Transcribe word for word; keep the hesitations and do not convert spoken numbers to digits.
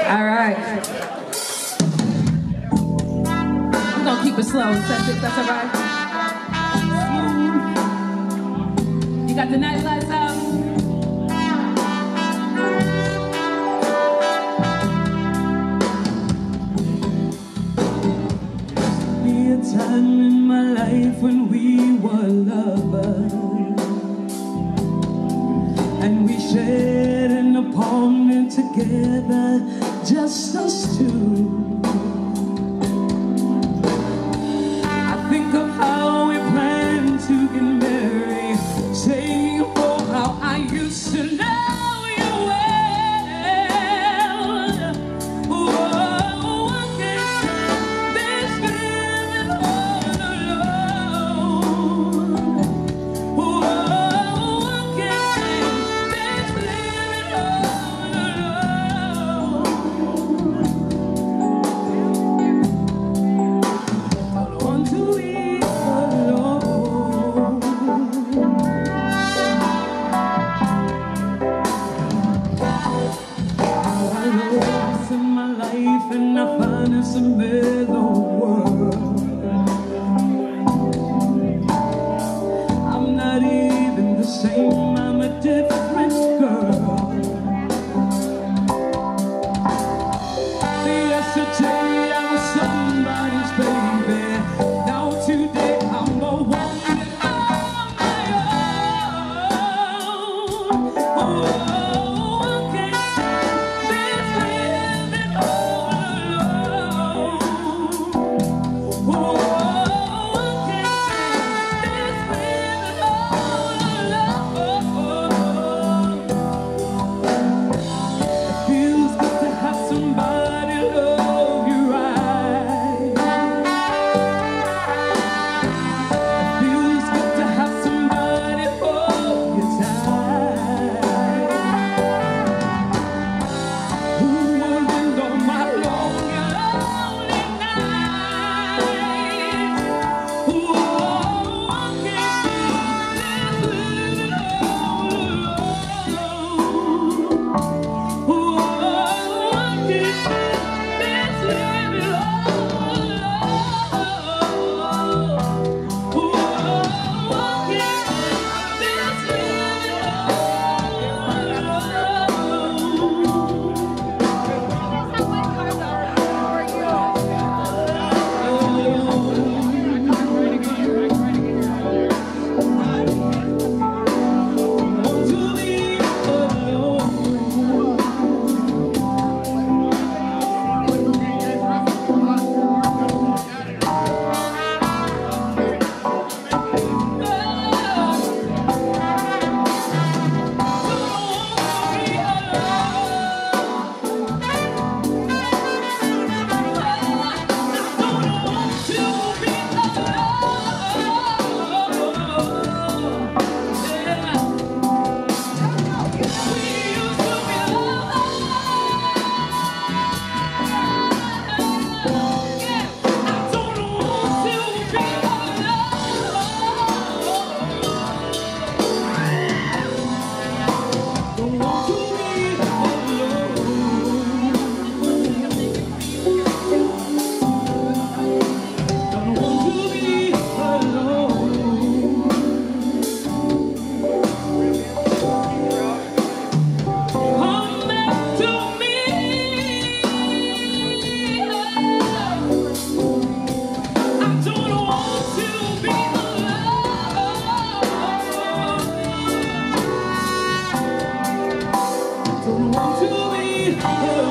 All right. We're gonna keep it slow. That's it. That's all right. Smooth. You got the night lights out. Be a time in my life when we were lovers, and we shared an apartment together, just us two. I think of how we planned to get married, saying oh how I used to know you well. Oh, I can't stand this feeling all alone. Oh, I can't stand this feeling all alone. I want to be alone. I lost in my life and I find it's a mellow world. I'm not even the same, I'm a different girl. Yesterday I was somebody's baby, now today I'm a woman on my own. Oh, I can't stand this living all alone. Oh, I can't stand this living all alone. It feels good to have somebody love you right. It feels good to have somebody hold you tight. Who will end on my long and lonely nights? Oh, I can't stand this living all alone. Oh, I can't stand this living all alone. Oh, I can't stand this living don't want to be alone.